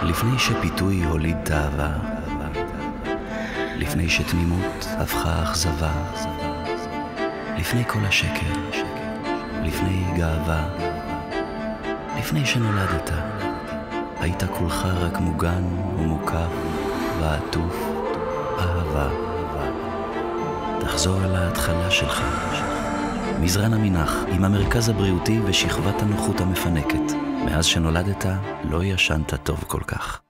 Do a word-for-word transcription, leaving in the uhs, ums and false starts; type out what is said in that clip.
לפני שפיתוי הוליד תאווה, לפני שתמימות הפכה אכזבה, לפני כל השקר, לפני גאווה, לפני שנולדת, היית כולך רק מוגן ומוקף ועטוף אהבה. תחזור אל ההתחלה שלך, מזרן המנח עם המרכז הבריאותי ושכבת הנוחות המפנקת. מאז שנולדת לא ישנת טוב כל כך.